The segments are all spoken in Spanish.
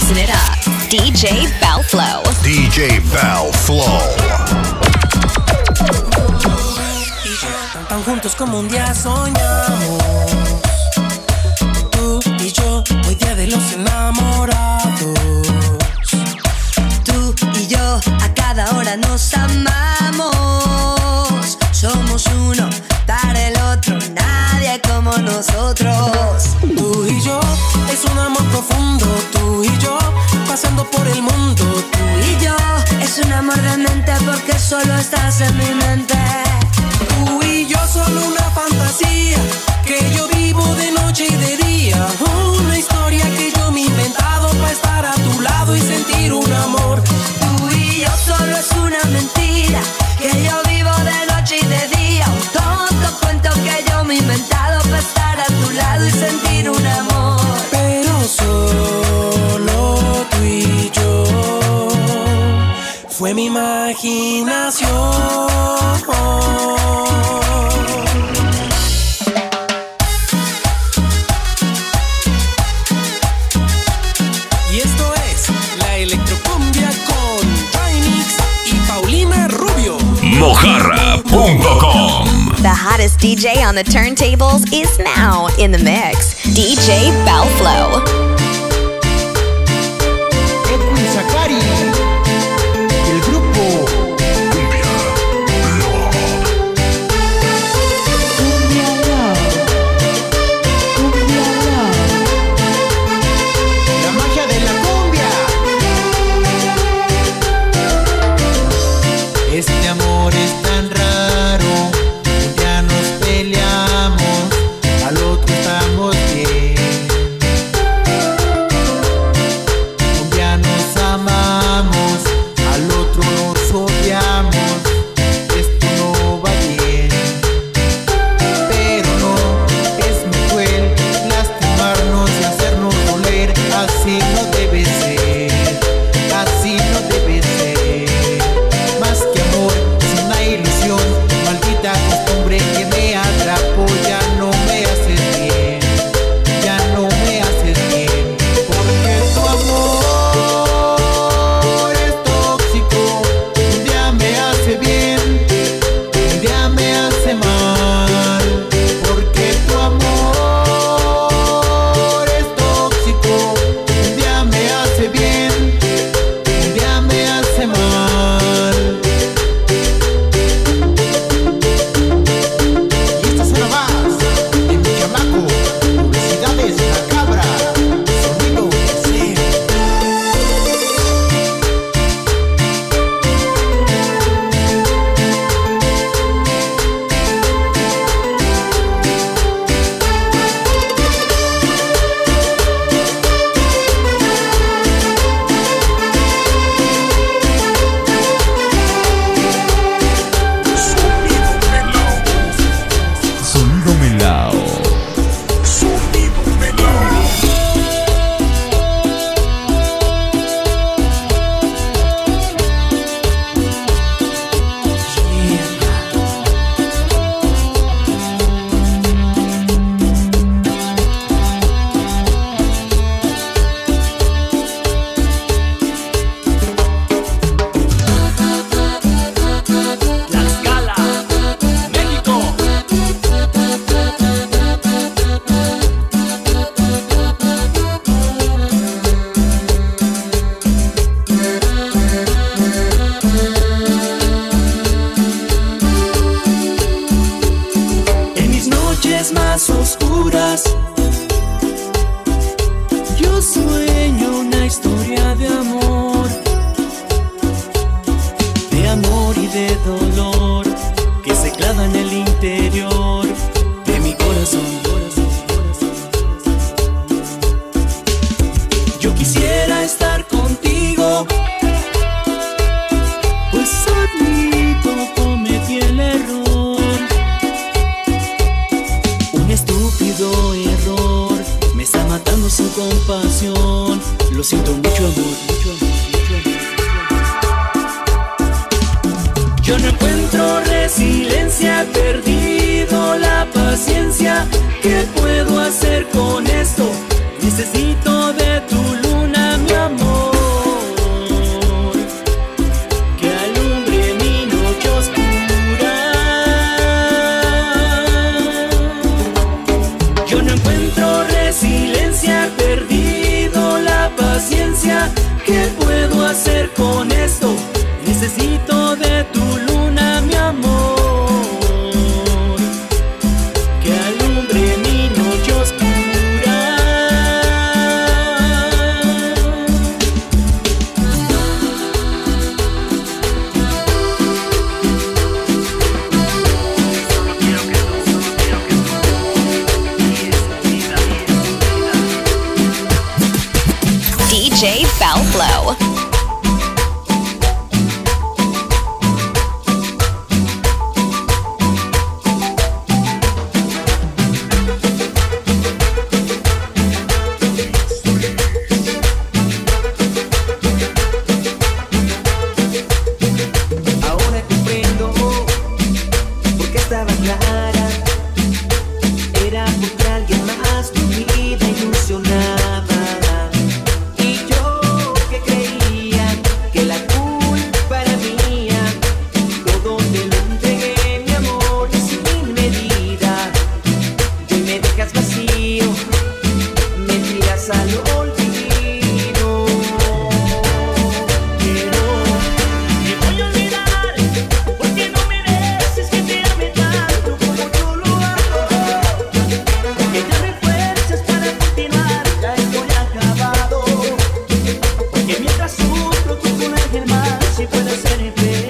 Mixing it up, DJ Balflow. DJ Balflow. Tan juntos como un día soñamos. Tú y yo, hoy día de los enamorados. Tú y yo, a cada hora nos amamos. Somos uno para el otro, nadie como nosotros. Tú y yo, es un amor profundo. Tú y yo, pasando por el mundo. Tú y yo, es un amor de mente porque solo estás en mi mente. Tú y yo, solo una fantasía que yo vivo de noche y de día. Una historia que yo me he inventado para estar a tu lado y sentir un amor. Tú y yo, solo es una mentira que yo vivo de noche y de día. Un tonto cuento que yo me he inventado para estar a tu lado y sentir un amor. Pero solo tú y yo, fue mi imaginación. Y esto es la Electrocumbia con Trinix y Paulina Rubio. Mojarra.com. The hottest DJ on the turntables is now in the mix. DJ Balflow. Edwin Zacari, el grupo Cumbia Love. Cumbia Love, Cumbia Love, la magia de la cumbia. Este amor es tan raro, un día nos peleamos, al otro estamos bien. Un día nos amamos, al otro nos odiamos. Esto no va bien, pero no es muy cruel lastimarnos y hacernos doler. Así no debe ser, así no debe ser. Más que amor es una ilusión, maldita costumbre que me atrapó. Ya no me haces bien, ya no me haces bien, porque tu amor es tóxico. Un día me hace bien, un día me hace mal, porque tu amor es tóxico. Un día me hace bien, un día me hace mal. Y esta será más de mi chamaco, publicidades La Cabra, sonido sí. Sonido Melao. Sonido Melao. Tlaxcala, México. En mis noches más oscuras, yo sueño una historia de amor y de dolor que se clava en el interior de mi corazón. Yo quisiera estar contigo, pues solito cometí el error, un estúpido error, me está matando su compasión. Lo siento mucho, amor, mucho amor, mucho amor. Yo no encuentro resiliencia, he perdido la paciencia. ¿Qué puedo hacer con esto? Necesito de tu luna, mi amor. encuentro resiliencia, he perdido la paciencia. ¿Qué puedo hacer con esto? Necesito de tu luna, mi amor, que alumbre mi noche oscura. DJ Belflow. Ahora comprendo por qué estaba clara. Era porque alguien más tu vida ilusionaba. Y yo que creía que la culpa era mía, todo te lo entregué, mi amor, y sin medida. Y hoy me dejas vacío, me tiras al olvido. Pero te voy a olvidar, porque no mereces que te ame tanto como yo lo hago. Porque dame fuerzas para continuar, ya estoy acabado. Porque mientras sufro tú con alguien más, si puedes ser feliz.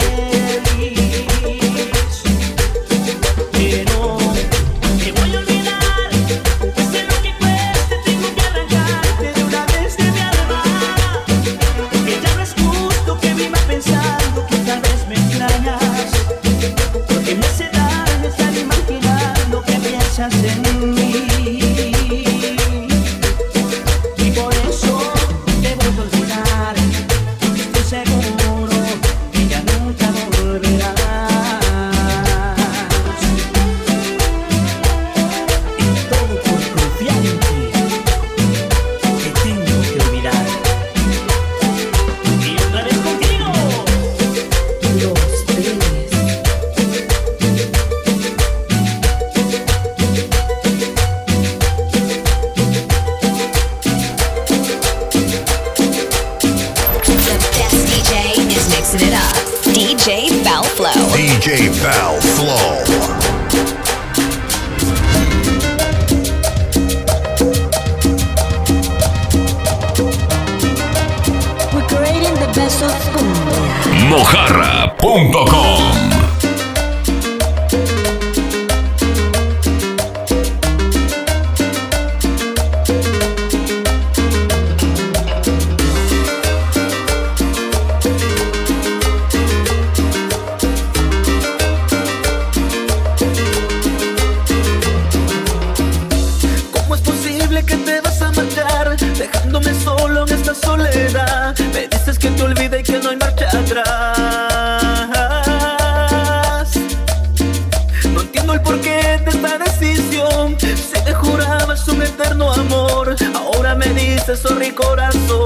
Pero te voy a olvidar, pase lo que cueste, tengo que arrancarte de una vez de mi alma. Porque ya no es justo que viva pensando que tal vez me extrañas. Porque me hace daño estar imaginando que piensas en mí. Y por eso te voy a olvidar, porque estoy seguro que ya nunca volverás. Y todo por confiar en ti, te tengo que olvidar. Y otra vez contigo, los tres. The best DJ is mixing it up. DJ Belflow. DJ Val Flow. We're creating the best of cumbia. Mojarra.com. ¿Cómo es posible que te vas a marchar, dejándome solo en esta soledad? Me dices que te olvide y que no hay marcha atrás. No entiendo el porqué de esta decisión. Si te jurabas un eterno amor, ahora me dices sorry corazón.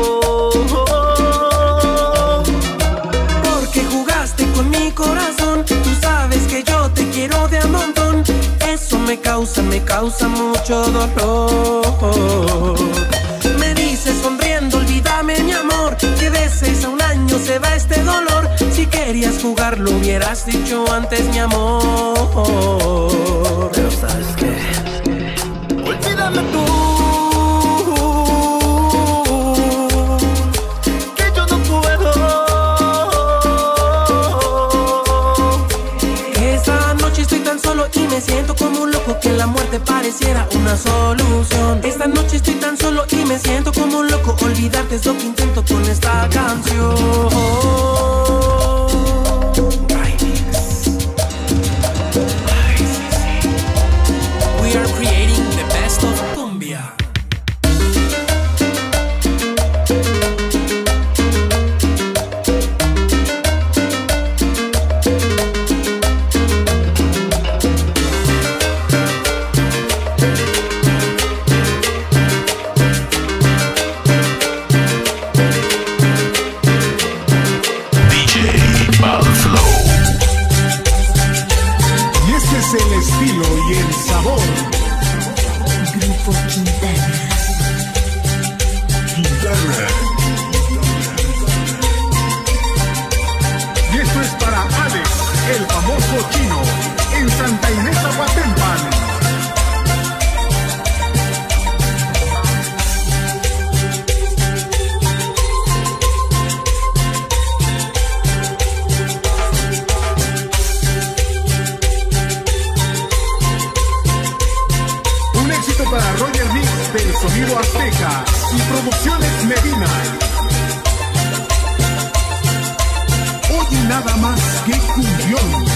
Porque jugaste con mi corazón. Tú sabes que yo te quiero de a montón. Eso me causa mucho dolor. Me dices sonriendo, olvídame mi amor, que de 6 a 1 año se va este dolor. Si querías jugar lo hubieras dicho antes, mi amor. Pero ¿sabes qué? Olvídame tú, que yo no puedo. Esta noche estoy tan solo y me siento como un loco, que la muerte pareciera una solución. Esta noche estoy tan solo y me siento como un loco, olvidarte es lo que intento con esta canción. We are creating the best of cumbia. Grupo Quintana. Y esto es para Alex, el famoso chino, en Santa Inés Aguatempan. Un éxito para Roger Mix del Sonido Azteca y Producciones Medina. Oye nada más que cumbión.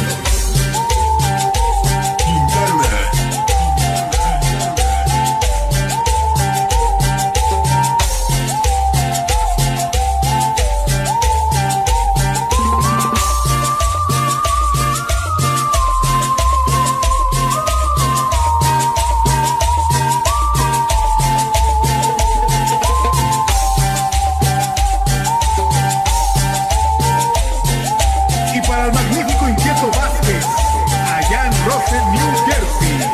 Y para el magnífico Inquieto Vázquez, allá en Rosedale, New Jersey.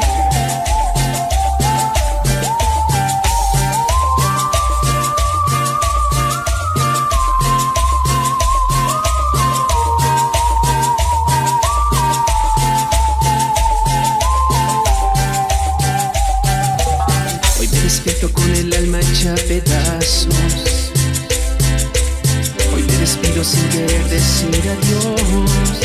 Hoy me despierto con el alma hecha pedazos. Hoy me despido sin querer decir adiós.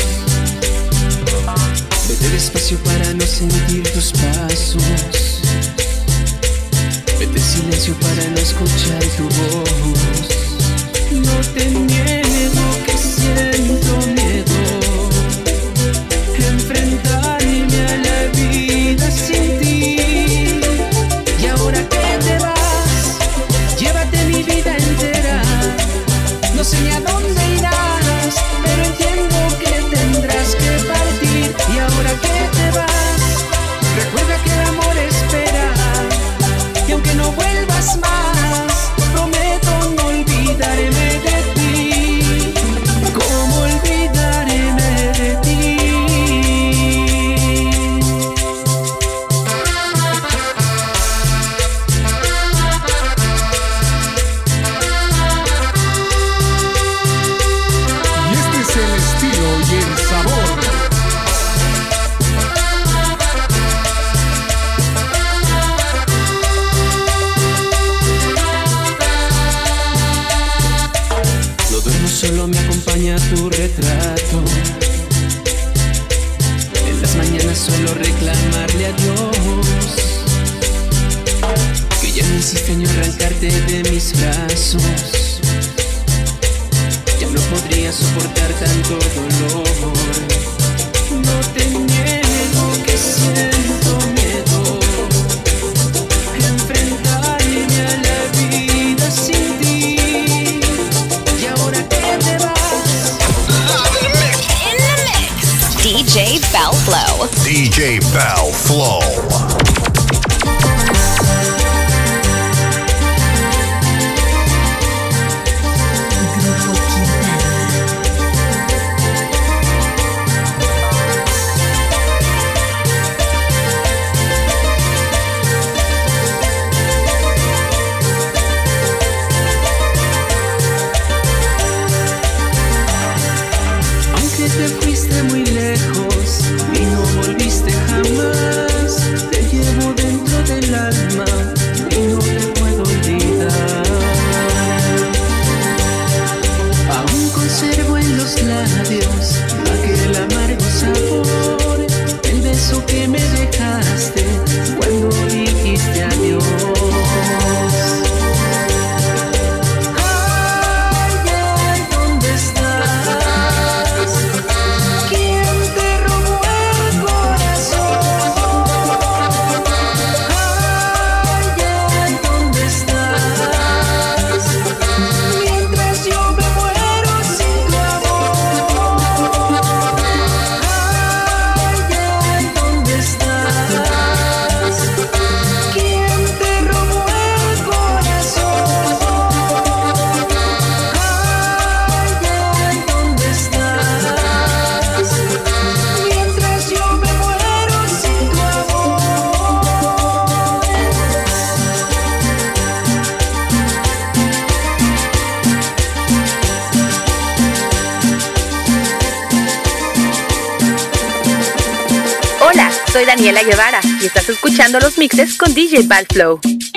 Vete despacio para no sentir tus pasos. Vete en silencio para no escuchar tu voz. No te niego que siento miedo. Enfrentarme a la vida sin ti. Y ahora que te vas, llévate mi vida entera. No sé ni a dónde irás, pero entiendo que tendrás que partir. Y ahora que te vas, recuerda que el amor espera. Y aunque no vuelvas más, prometo no olvidarme de ti. ¿Cómo olvidarme de ti? Y este es el estilo y el sabor. No duermo solo, me acompaña tu retrato. En las mañanas suelo reclamarle a Dios que ya no insiste en arrancarte de mis brazos. Ya no podría soportar tanto dolor. No te niego que siento miedo. Enfrentarme a la vida sin ti. Y ahora que te vas, In the mix, DJ Bell Flow. DJ Bell Flow. Grupo Quintana. aunque te fuiste muy lejos y no volviste jamás, soy Daniela Guevara y estás escuchando los mixes con DJ Val Flow.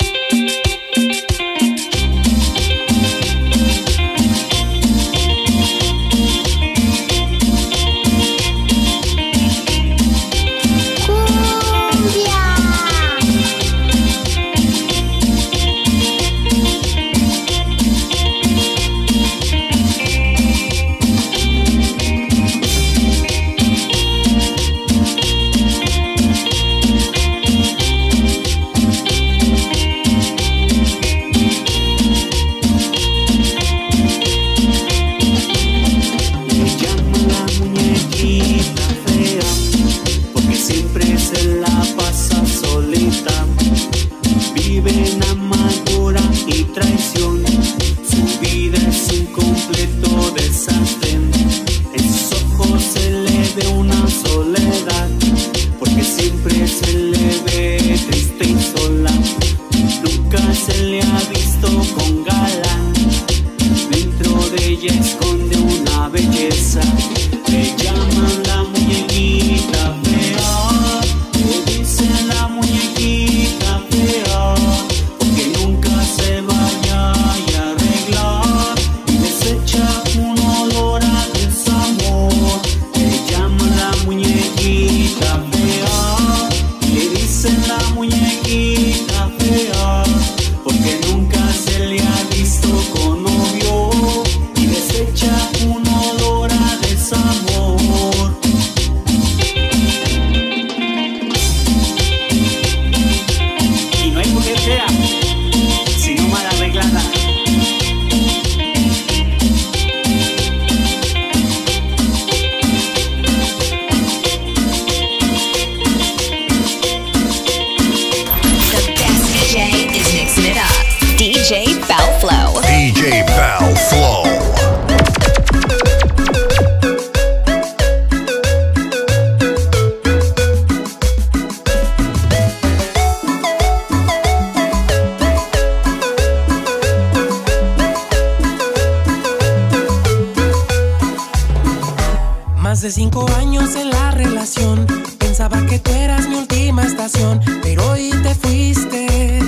Más de 5 años en la relación, pensaba que tú eras mi última estación, pero hoy te fuiste,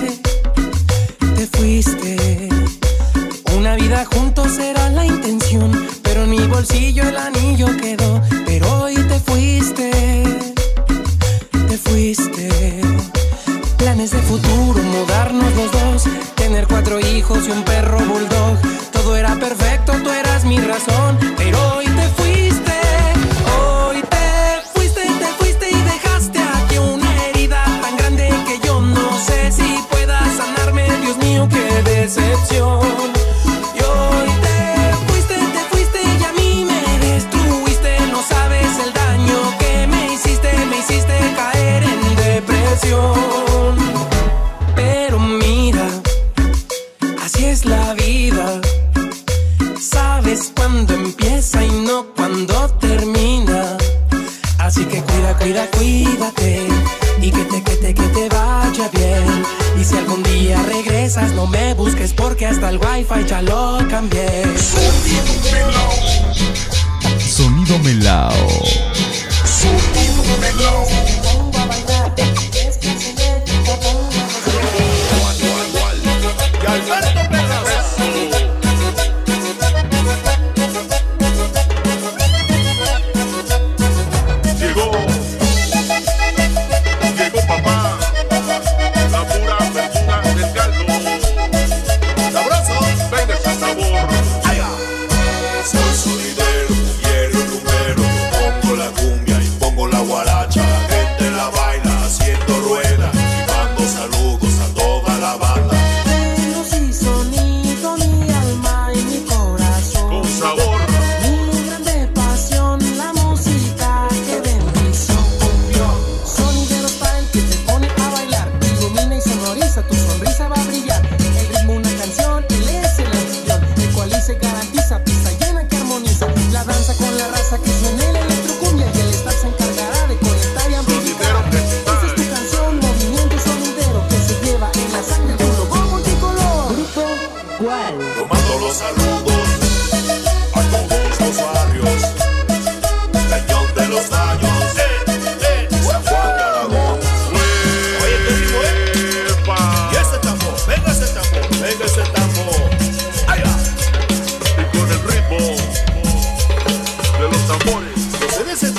te fuiste. Una vida juntos era la intención, pero en mi bolsillo el anillo quedó, pero hoy te fuiste, te fuiste. Planes de futuro, mudarnos los dos, tener 4 hijos y un perro bulldog. Todo era perfecto, tú eras mi razón, pero hoy te fuiste. Hoy te fuiste y dejaste aquí una herida tan grande que yo no sé si pueda sanarme. Dios mío, qué decepción. Y hoy te fuiste y a mí me destruiste. No sabes el daño que me hiciste caer en depresión. Pero mira, así es la vida. Sabes cuándo empieza y no cuándo termina. Así que cuídate y que te vaya bien. Y si algún día regresas, no me busques porque hasta el wifi ya lo cambié. Sonido Melao. Sonido Melao. Soy sonidero, quiero rumero, pongo la cumbia y pongo la guaracha.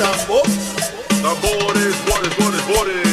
tambor. Tambores, bores, bores, bores.